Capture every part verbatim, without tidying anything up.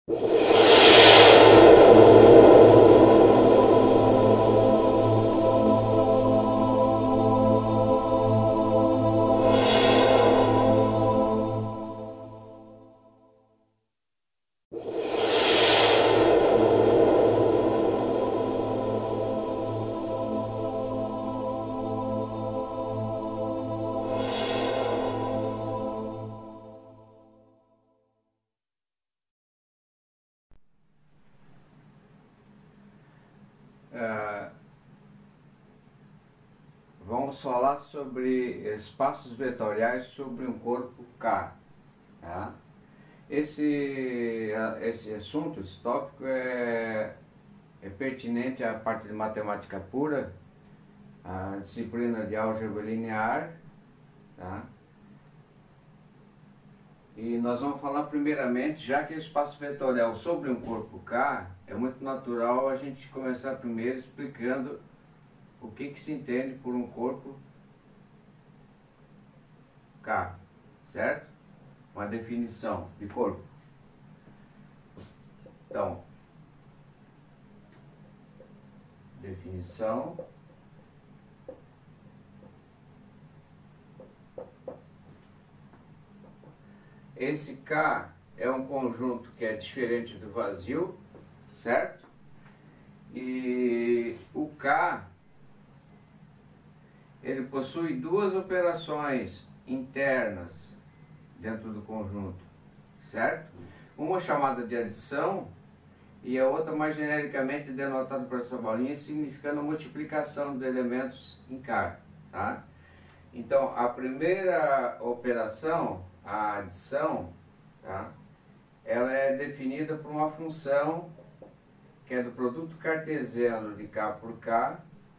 Uh, vamos falar sobre espaços vetoriais sobre um corpo K. Tá? Esse, esse assunto, esse tópico é, é pertinente à parte de matemática pura, a disciplina de álgebra linear. Tá? E nós vamos falar primeiramente, já que o espaço vetorial sobre um corpo K, é muito natural a gente começar primeiro explicando o que, que se entende por um corpo K, certo? Uma definição de corpo. Então, definição. Esse K é um conjunto que é diferente do vazio, certo? E o K, ele possui duas operações internas dentro do conjunto, certo? Uma chamada de adição e a outra mais genericamente denotada por essa bolinha, significando a multiplicação de elementos em K, tá? Então, a primeira operação, a adição, tá? Ela é definida por uma função que é do produto cartesiano de K por K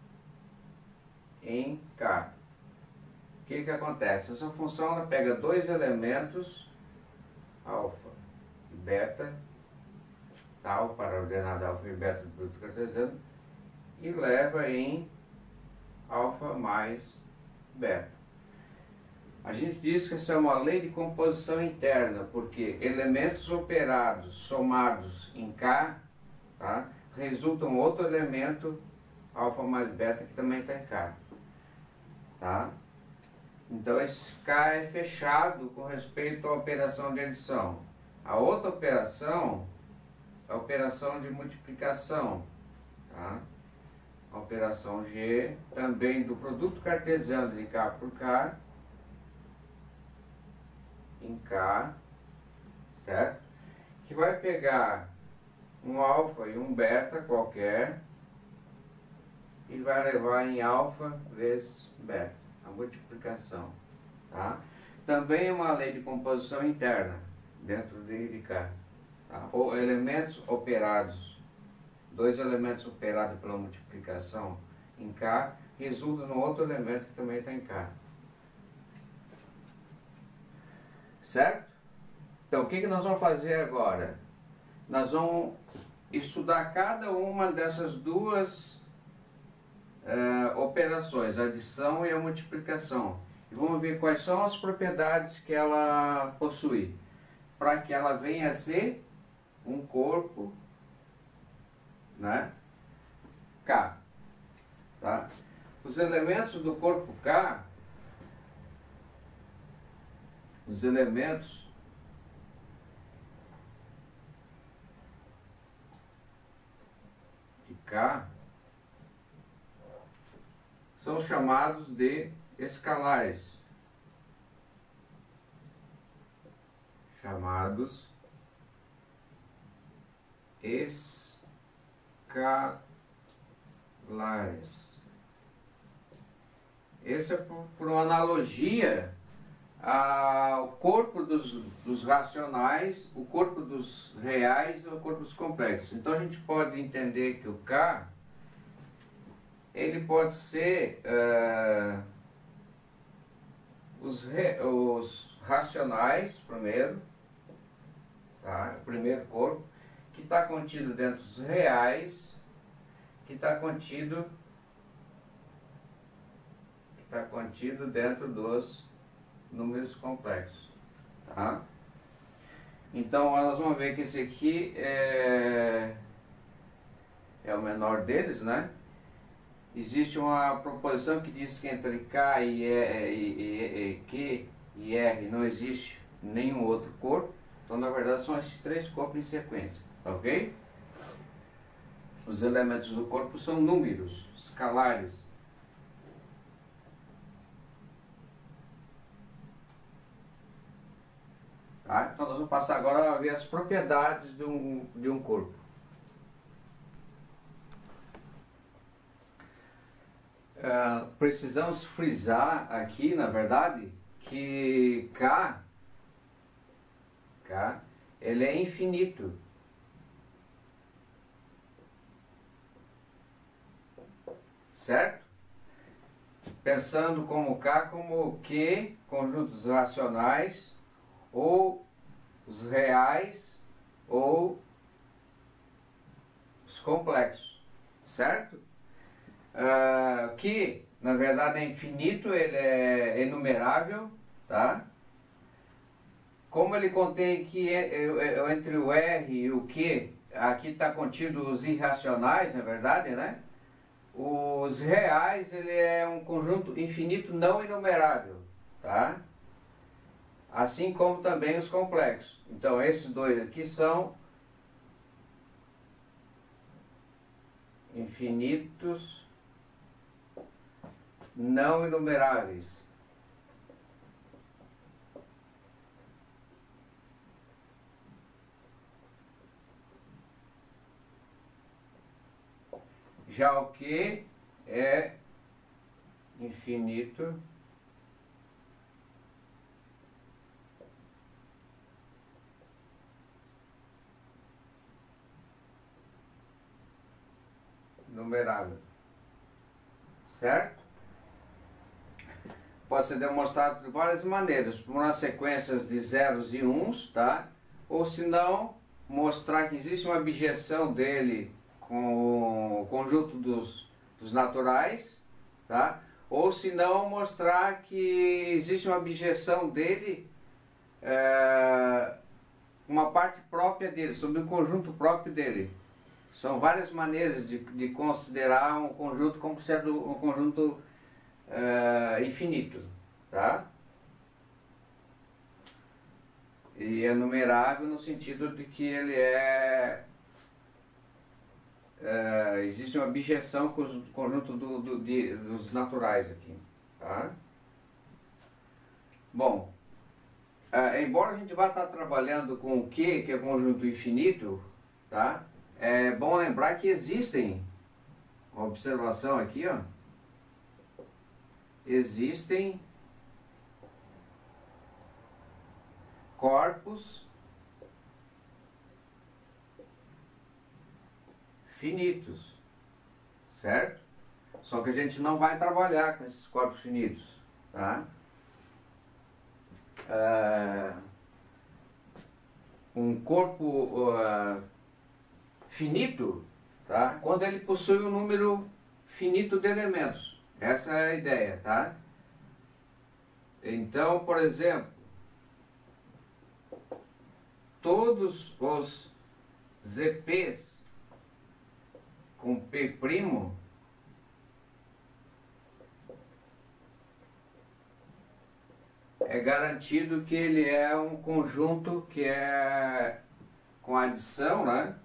em K. O que que acontece? Essa função ela pega dois elementos, alfa e beta, tal, para ordenada alfa e beta do produto cartesiano, e leva em alfa mais beta. A gente diz que essa é uma lei de composição interna, porque elementos operados somados em K, tá, resultam outro elemento, alfa mais beta, que também está em K. Tá? Então esse K é fechado com respeito à operação de adição. A outra operação é a operação de multiplicação. Tá? A operação G, também do produto cartesiano de K por K, em K, certo? Que vai pegar um alfa e um beta qualquer e vai levar em alfa vezes beta, a multiplicação, tá? Também é uma lei de composição interna dentro de K, tá? Ou elementos operados, dois elementos operados pela multiplicação em K, resultam no outro elemento que também está em K. Certo? Então, o que, que nós vamos fazer agora? Nós vamos estudar cada uma dessas duas uh, operações, a adição e a multiplicação. E vamos ver quais são as propriedades que ela possui, para que ela venha a ser um corpo, né, K. Tá? Os elementos do corpo K, os elementos de K são chamados de escalares, chamados escalares. Esse é por, por uma analogia ao corpo dos, dos racionais, o corpo dos reais e o corpo dos complexos. Então a gente pode entender que o K, ele pode ser uh, os, re, os racionais primeiro, tá? O primeiro corpo, que está contido dentro dos reais, que está contido, que está contido dentro dos números complexos, tá? Então nós vamos ver que esse aqui é, é o menor deles, né? Existe uma proposição que diz que entre K e, e, e, e Q e R não existe nenhum outro corpo. Então na verdade são esses três corpos em sequência, ok? Os elementos do corpo são números escalares. Tá? Então nós vamos passar agora a ver as propriedades de um, de um corpo. Uh, precisamos frisar aqui, na verdade, que K, K ele é infinito. Certo? Pensando como K como Q, conjuntos racionais, ou os reais, ou os complexos. Certo? Uh, que na verdade é infinito, ele é enumerável, tá? Como ele contém que entre o R e o Q, aqui está contido os irracionais, na verdade, né? Os reais, ele é um conjunto infinito não enumerável, tá? Assim como também os complexos. Então esses dois aqui são infinitos não enumeráveis. Já o que é infinito numerável, certo? Pode ser demonstrado de várias maneiras, por umas sequências de zeros e uns, tá? Ou se não, mostrar que existe uma abjeção dele com o conjunto dos, dos naturais, tá? Ou se não, mostrar que existe uma abjeção dele, é, uma parte própria dele, sobre um conjunto próprio dele. São várias maneiras de, de considerar um conjunto como sendo um conjunto Uh, infinito, tá? E é numerável no sentido de que ele é uh, existe uma abjeção com o conjunto do, do, de, dos naturais aqui, tá? Bom, uh, embora a gente vá estar trabalhando com o Q, que é conjunto infinito, tá? É bom lembrar que existem, uma observação aqui, ó, existem corpos finitos, certo? Só que a gente não vai trabalhar com esses corpos finitos, tá? Uh, um corpo uh, finito, tá? Quando ele possui um número finito de elementos. Essa é a ideia, tá? Então, por exemplo, todos os Z Ps com P' é garantido que ele é um conjunto que é com adição, né?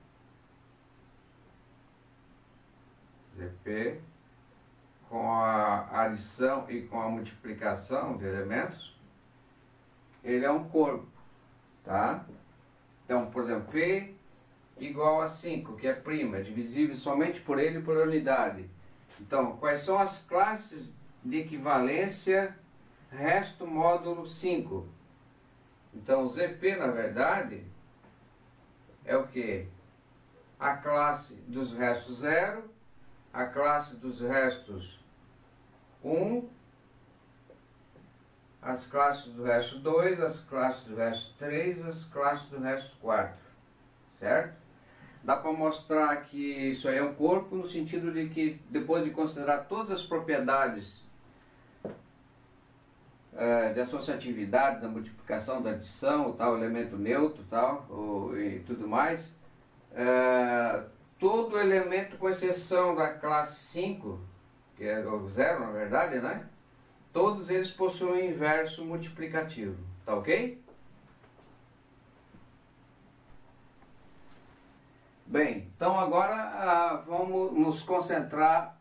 Z P com a adição e com a multiplicação de elementos, ele é um corpo, tá? Então, por exemplo, P igual a cinco, que é prima, é divisível somente por ele por unidade. Então, quais são as classes de equivalência resto módulo cinco? Então, Z P, na verdade, é o que? A classe dos restos zero, a classe dos restos um, as classes do resto dois, as classes do resto três, as classes do resto quatro, certo? Dá para mostrar que isso aí é um corpo no sentido de que depois de considerar todas as propriedades uh, de associatividade, da multiplicação, da adição, o tal elemento neutro tal, o, e tudo mais, uh, todo elemento com exceção da classe cinco, que é o zero na verdade, né? Todos eles possuem inverso multiplicativo, tá ok? Bem, então agora ah, vamos nos concentrar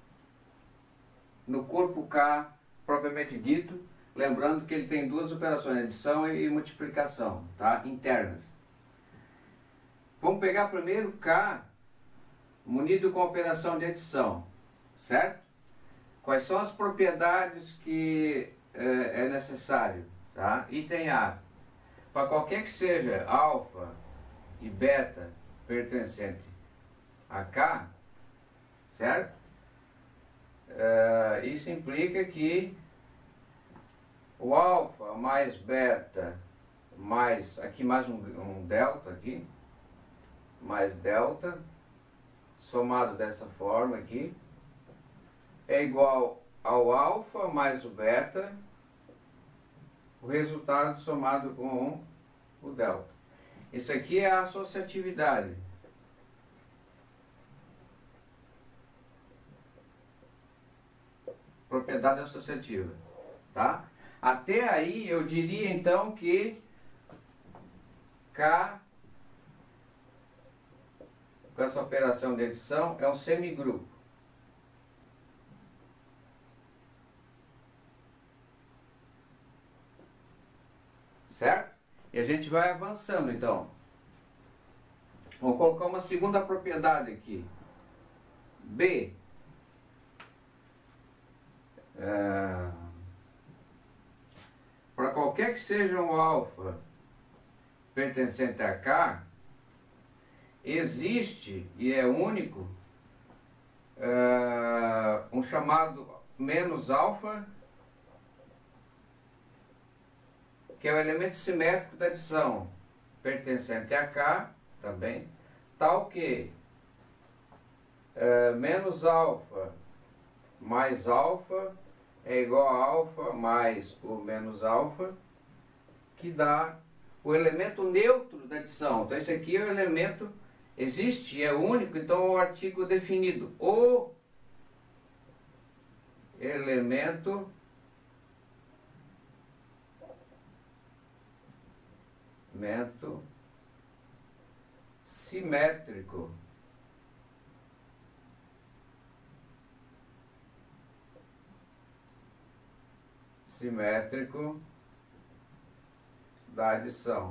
no corpo K propriamente dito, lembrando que ele tem duas operações, adição e multiplicação, tá? Internas. Vamos pegar primeiro K munido com operação de adição, certo? Quais são as propriedades que eh, é necessário, tá? Item A. Para qualquer que seja alfa e beta pertencente a K, certo? Uh, isso implica que o alfa mais beta mais, aqui mais um, um delta aqui, mais delta, somado dessa forma aqui, é igual ao alfa mais o beta, o resultado somado com o delta. Isso aqui é a associatividade. Propriedade associativa, tá? Até aí eu diria então que K, com essa operação de adição, é um semigrupo. Certo? E a gente vai avançando então. Vamos colocar uma segunda propriedade aqui. B. É, para qualquer que seja um alfa pertencente a K, existe e é único é, um chamado menos alfa, que é o elemento simétrico da adição pertencente a K também, tal que é, menos alfa mais alfa é igual a alfa mais o menos alfa, que dá o elemento neutro da adição. Então esse aqui é o elemento, existe, é único, então é o artigo definido. O elemento elemento simétrico simétrico da adição,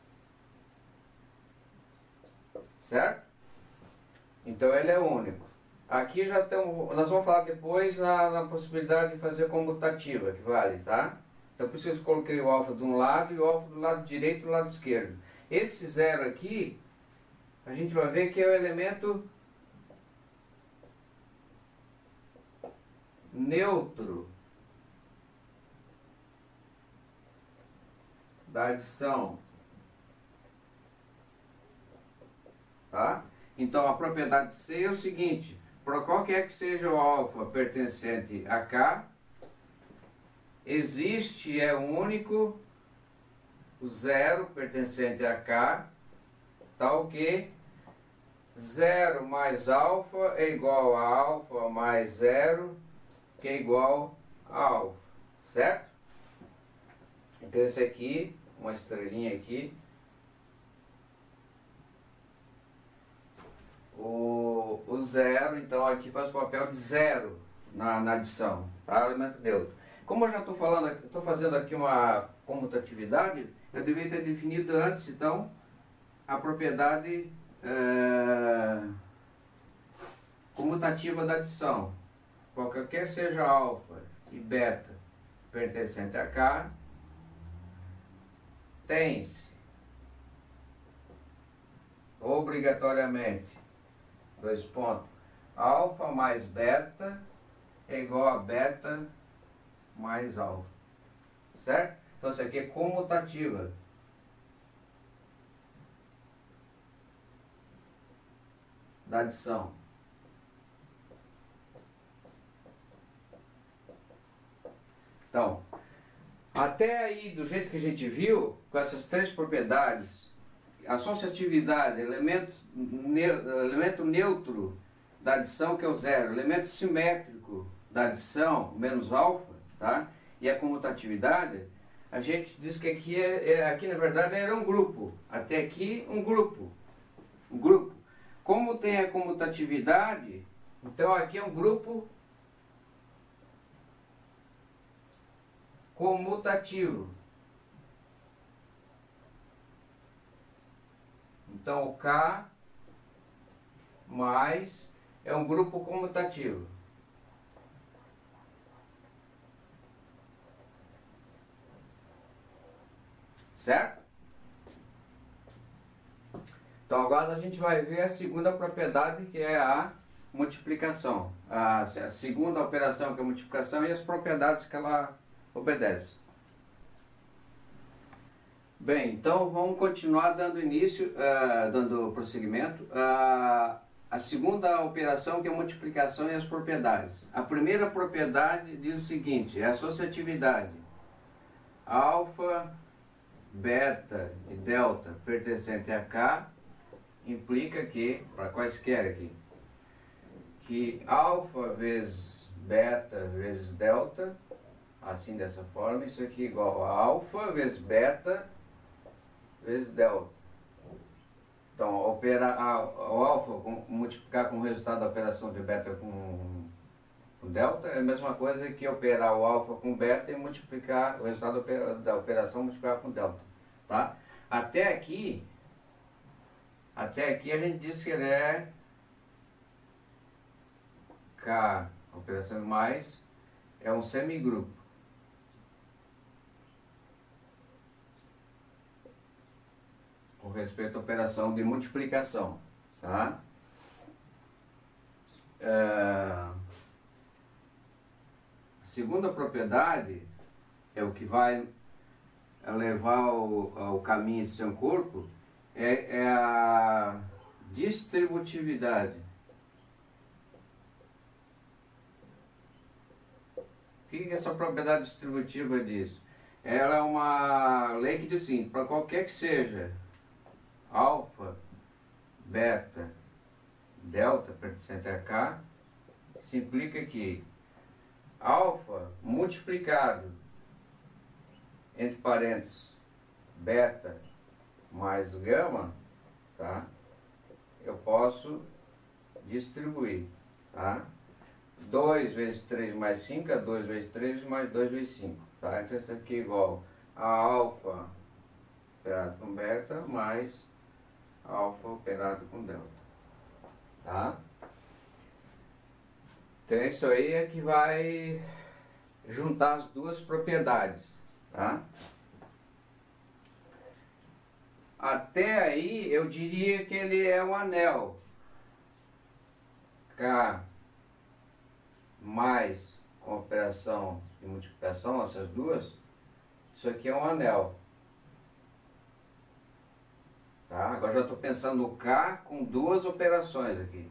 certo? Então ele é único. Aqui já tem, nós vamos falar depois na, na possibilidade de fazer comutativa, que vale, tá? Então por isso eu coloquei o alfa de um lado e o alfa do lado direito e do lado esquerdo. Esse zero aqui, a gente vai ver que é o elemento neutro da adição, tá? Então a propriedade C é o seguinte: para qualquer que seja o alfa pertencente a K, existe, é único, o zero pertencente a K, tal que zero mais alfa é igual a alfa mais zero, que é igual a alfa, certo? Então esse aqui, uma estrelinha aqui, o, o zero, então aqui faz o papel de zero na, na adição, tá? Elemento neutro. Como eu já estou falando, estou fazendo aqui uma comutatividade, eu deveria ter definido antes, então, a propriedade é, comutativa da adição. Qualquer seja alfa e beta pertencente a K, tem-se obrigatoriamente, dois pontos, alfa mais beta é igual a beta mais alfa, certo? Então isso aqui é comutativa. Da adição. Então, Até aí, do jeito que a gente viu, com essas três propriedades, associatividade, elemento, ne, elemento neutro da adição, que é o zero, elemento simétrico da adição, menos alfa, tá? E a comutatividade, a gente diz que aqui, é, é, aqui na verdade era um grupo. Até aqui, um grupo. Um grupo. Como tem a comutatividade, então aqui é um grupo comutativo. Então o K mais é um grupo comutativo. Certo? Então agora a gente vai ver a segunda propriedade, que é a multiplicação. A, a segunda operação, que é a multiplicação, e as propriedades que ela obedece. Bem, então vamos continuar dando início, uh, dando prosseguimento. Uh, a segunda operação, que é a multiplicação e as propriedades. A primeira propriedade diz o seguinte, é a associatividade. Alfa, beta e delta pertencente a K implica que, para quaisquer aqui, que alfa vezes beta vezes delta, assim dessa forma, isso aqui é igual a alfa vezes beta vezes delta. Então, operar a, o alfa com, multiplicar com o resultado da operação de beta com, com delta é a mesma coisa que operar o alfa com beta e multiplicar o resultado da operação multiplicar com delta, tá? Até aqui, até aqui a gente diz que ele é K, operação mais, é um semigrupo. Com respeito à operação de multiplicação, tá? É, a segunda propriedade é o que vai levar ao, ao caminho de ser um corpo, é, é a distributividade. O que que essa propriedade distributiva diz? Ela é uma lei que diz assim, para qualquer que seja alfa, beta, delta pertencente a K, se implica que alfa multiplicado entre parênteses beta mais gama, tá? Eu posso distribuir, tá? dois vezes três mais cinco é dois vezes três mais dois vezes cinco, tá? Então isso aqui é igual a alfa operado com beta mais alfa operado com delta, tá? Então isso aí é que vai juntar as duas propriedades, tá? Até aí eu diria que ele é um anel. K mais com operação de multiplicação, essas duas, isso aqui é um anel. Tá? Agora já estou pensando o K com duas operações aqui.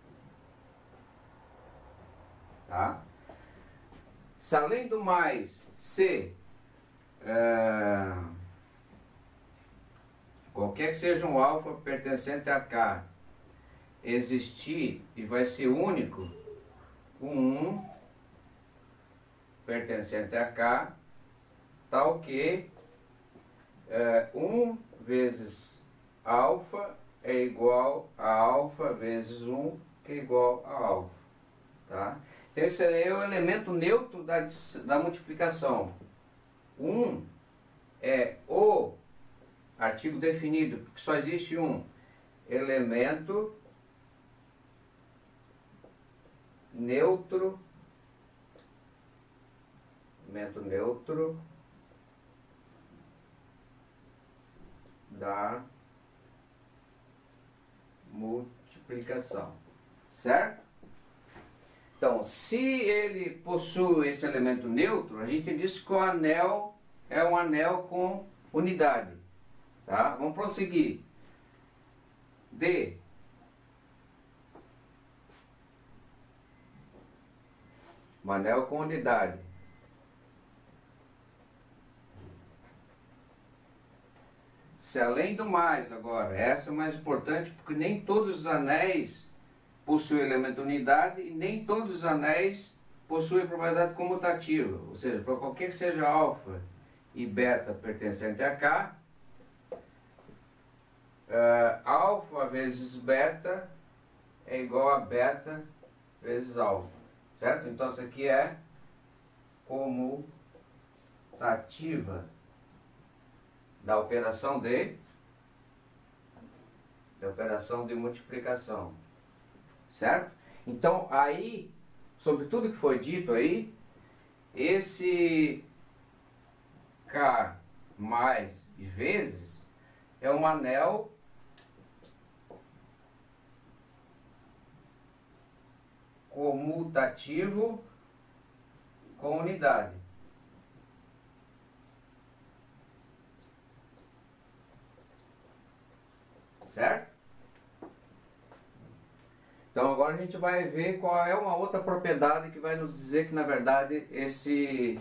Tá? Se além do mais, se é, qualquer que seja um alfa pertencente a K existir e vai ser único, o um pertencente a K, tal que é, um vezes alfa é igual a alfa vezes um, que é igual a alfa. Tá? Então esse é o elemento neutro da, da multiplicação. um é o artigo definido, porque só existe um elemento neutro, elemento neutro da multiplicação, certo? Então, se ele possui esse elemento neutro, a gente diz que o anel é um anel com unidade, tá? Vamos prosseguir. D. Um anel com unidade. Lembre-se, além do mais agora, essa é o mais importante, porque nem todos os anéis possuem elemento unidade e nem todos os anéis possuem propriedade comutativa. Ou seja, para qualquer que seja alfa e beta pertencente a K, uh, alfa vezes beta é igual a beta vezes alfa, certo? Então isso aqui é comutativa da operação de da operação de multiplicação, certo? Então aí, sobre tudo que foi dito aí, esse K mais e vezes é um anel comutativo com unidade. Certo? Então agora a gente vai ver qual é uma outra propriedade que vai nos dizer que na verdade esse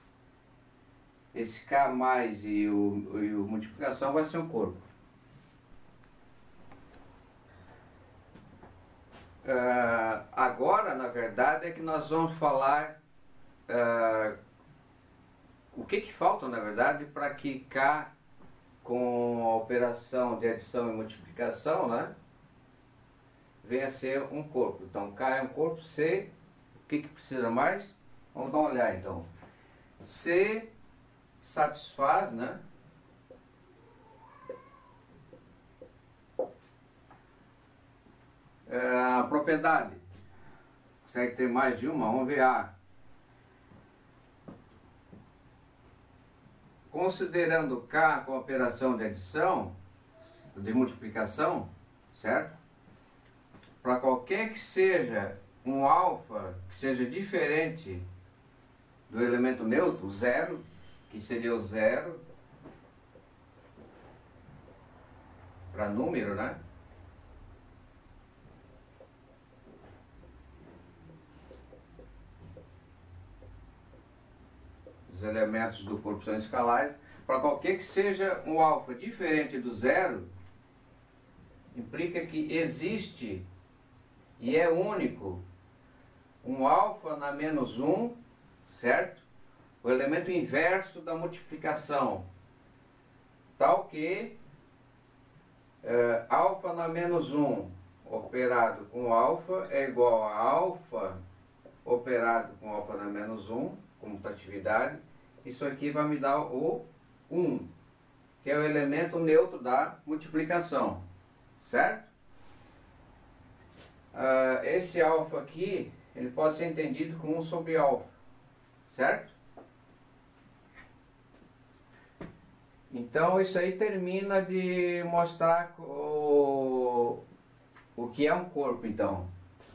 esse K mais e o, e o multiplicação vai ser um corpo. Uh, agora na verdade é que nós vamos falar uh, o que que falta na verdade para que K com a operação de adição e multiplicação, né, venha a ser um corpo. Então K é um corpo, C, o que que precisa mais? Vamos dar uma olhada então. C satisfaz, né, a propriedade. Consegue ter mais de uma? Vamos ver A. Considerando K com a operação de adição, de multiplicação, certo? Para qualquer que seja um alfa que seja diferente do elemento neutro, zero, que seria o zero, para número, né? Os elementos do corpo são escalares. Para qualquer que seja um alfa diferente do zero, implica que existe e é único um alfa na menos um, certo? O elemento inverso da multiplicação, tal que uh, alfa na menos um operado com alfa é igual a alfa operado com alfa na menos um, comutatividade. Isso aqui vai me dar o um, que é o elemento neutro da multiplicação, certo? Uh, esse alfa aqui, ele pode ser entendido como um sobre alfa, certo? Então isso aí termina de mostrar o, o que é um corpo, então.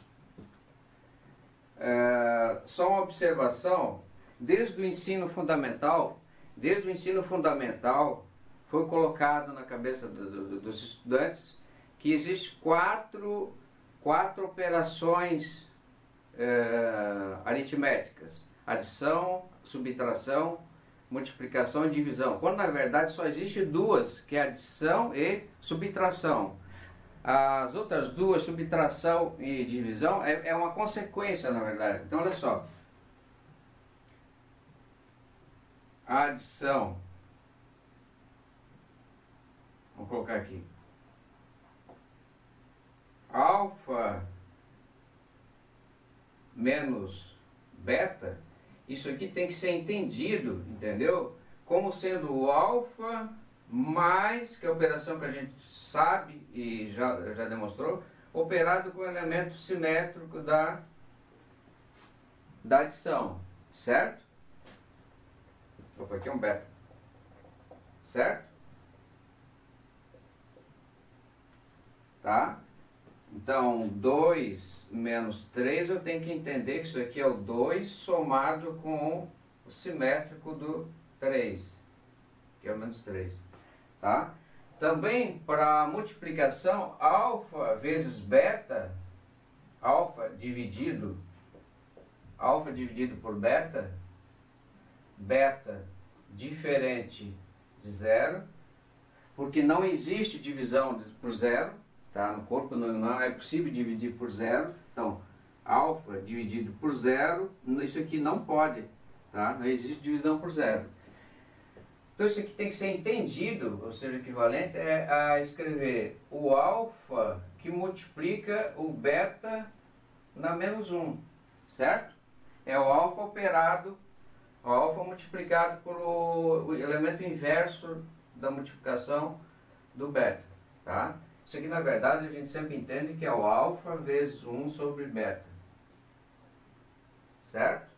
Uh, só uma observação, desde o ensino fundamental, desde o ensino fundamental foi colocado na cabeça do, do, dos estudantes que existem quatro, quatro operações uh, aritméticas: adição, subtração, multiplicação e divisão, quando na verdade só existe duas, que é adição e subtração. As outras duas, subtração e divisão, é, é uma consequência na verdade. Então olha só, a adição, vamos colocar aqui, alfa menos beta, isso aqui tem que ser entendido, entendeu? Como sendo o alfa mais, que é a operação que a gente sabe e já, já demonstrou, operado com o elemento simétrico da, da adição, certo? Opa, aqui é um beta, certo? Tá? Então, dois menos três, eu tenho que entender que isso aqui é o dois somado com o simétrico do três, que é o menos três. Tá? Também, para a multiplicação, alfa vezes beta, alfa dividido, alfa dividido por beta, beta diferente de zero, porque não existe divisão por zero, tá? No corpo não, não é possível dividir por zero, então alfa dividido por zero, isso aqui não pode, tá? Não existe divisão por zero. Então isso aqui tem que ser entendido, ou seja, equivalente é a escrever o alfa que multiplica o beta na menos um, certo? É o alfa operado, o alfa multiplicado por o elemento inverso da multiplicação do beta, tá? Isso aqui na verdade a gente sempre entende que é o alfa vezes um sobre beta, certo?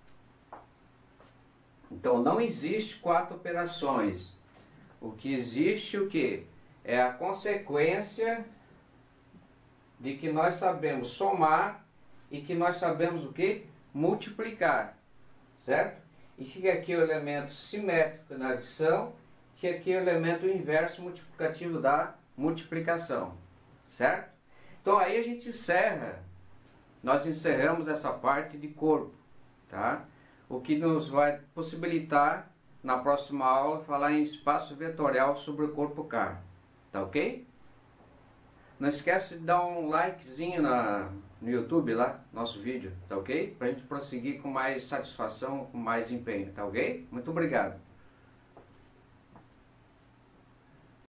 Então não existe quatro operações. O que existe o que? É a consequência de que nós sabemos somar e que nós sabemos o que? Multiplicar, certo? E fica aqui o elemento simétrico na adição, que aqui é o elemento inverso multiplicativo da multiplicação, certo? Então aí a gente encerra, nós encerramos essa parte de corpo, tá? O que nos vai possibilitar, na próxima aula, falar em espaço vetorial sobre o corpo K. Tá ok? Não esquece de dar um likezinho na, no YouTube lá, nosso vídeo, tá ok? Pra gente prosseguir com mais satisfação, com mais empenho, tá ok? Muito obrigado.